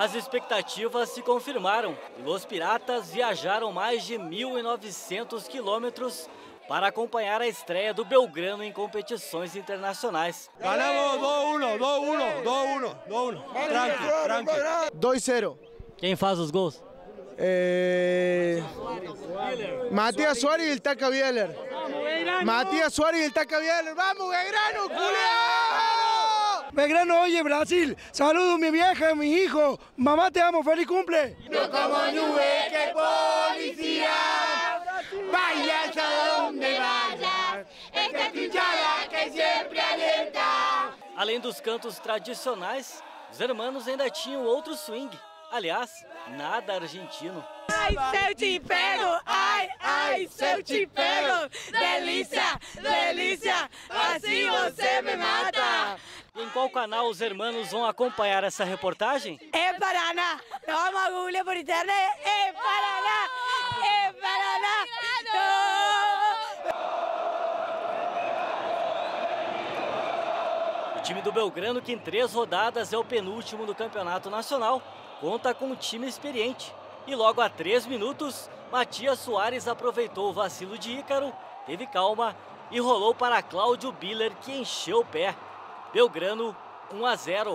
As expectativas se confirmaram e os Piratas viajaram mais de 1.900 quilômetros para acompanhar a estreia do Belgrano em competições internacionais. Ganamos 2-1, 2-1, 2-1, 2-1. Tranqui. 2-0. Quem faz os gols? Matías Suárez y el Taca Bieler. Matías Suárez y el Taca Bieler. ¡Vamos, Belgrano, culiao! Belgrano, oye, Brasil. Saludos, mi vieja, mi hijo. Mamá, te amo. ¡Feliz cumple! No como nube que policía. Vayas a donde vayas. Esta trinchada que siempre alienta. Além dos cantos tradicionais, os hermanos ainda tinham outro swing. Aliás, nada argentino. Ai, se eu te pego, ai, ai, se eu te pego, delícia, delícia, assim você me mata. E em qual canal os hermanos vão acompanhar essa reportagem? É Paraná, nos vamos a Google por internet, é Paraná, é Paraná. O time do Belgrano, que em 3 rodadas é o penúltimo do Campeonato Nacional, conta com um time experiente. E logo a 3 minutos, Matias Soares aproveitou o vacilo de Ícaro, teve calma e rolou para Cláudio Biller, que encheu o pé. Belgrano 1-0.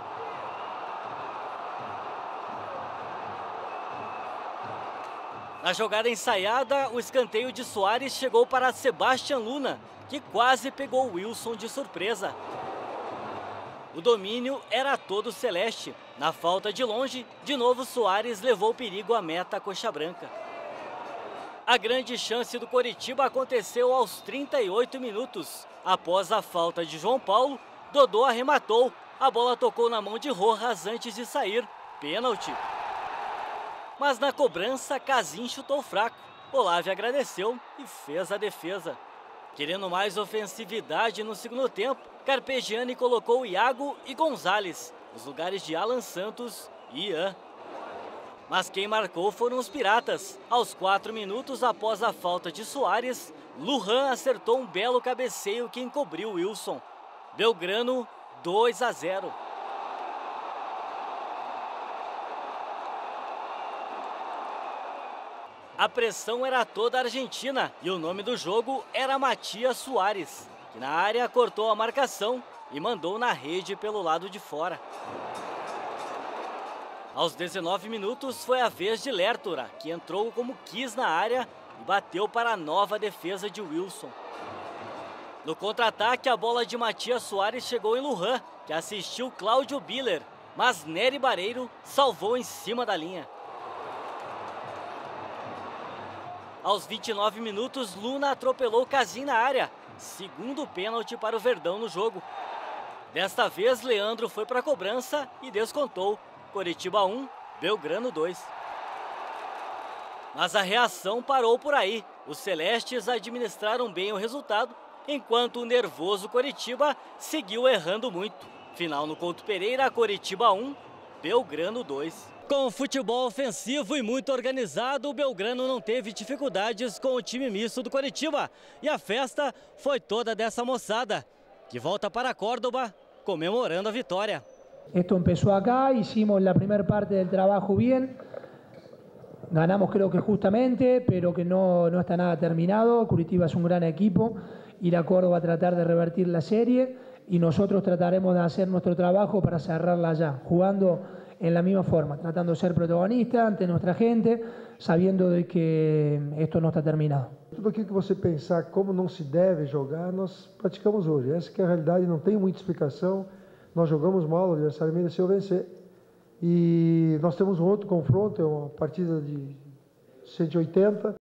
Na jogada ensaiada, o escanteio de Soares chegou para Sebastian Luna, que quase pegou o Wilson de surpresa. O domínio era todo celeste. Na falta de longe, de novo Soares levou perigo à meta coxa branca. A grande chance do Coritiba aconteceu aos 38 minutos. Após a falta de João Paulo, Dodô arrematou. A bola tocou na mão de Rojas antes de sair. Pênalti. Mas na cobrança, Casim chutou fraco. Olave agradeceu e fez a defesa. Querendo mais ofensividade no segundo tempo, Carpegiani colocou Iago e Gonzalez nos lugares de Alan Santos e Ian. Mas quem marcou foram os Piratas. Aos 4 minutos após a falta de Soares, Lujan acertou um belo cabeceio que encobriu Wilson. Belgrano 2-0. A pressão era toda argentina e o nome do jogo era Matias Soares, que na área cortou a marcação e mandou na rede pelo lado de fora. Aos 19 minutos foi a vez de Lertora, que entrou como quis na área e bateu para a nova defesa de Wilson. No contra-ataque, a bola de Matias Soares chegou em Lujan, que assistiu Cláudio Biller, mas Nery Barreiro salvou em cima da linha. Aos 29 minutos, Luna atropelou Casim na área. Segundo pênalti para o Verdão no jogo. Desta vez, Leandro foi para a cobrança e descontou. Coritiba 1, Belgrano 2. Mas a reação parou por aí. Os celestes administraram bem o resultado, enquanto o nervoso Coritiba seguiu errando muito. Final no Couto Pereira, Coritiba 1, Belgrano 2. Com futebol ofensivo e muito organizado, o Belgrano não teve dificuldades com o time misto do Coritiba. E a festa foi toda dessa moçada, que volta para Córdoba comemorando a vitória. Esto empezó acá, hicimos la primera parte del trabajo bien, ganamos creo que justamente, pero que no está nada terminado. Curitiba es un gran equipo, ir a Córdoba a tratar de revertir la serie y nosotros trataremos de hacer nuestro trabajo para cerrarla allá, jugando en la misma forma, tratando de ser protagonista ante nuestra gente, sabiendo de que esto no está terminado. Tudo aquilo que você pensar como não se deve jogar, nós praticamos hoje. Essa que é a realidade, não tem muita explicação. Nós jogamos mal, o adversário mereceu vencer. E nós temos um outro confronto, é uma partida de 180,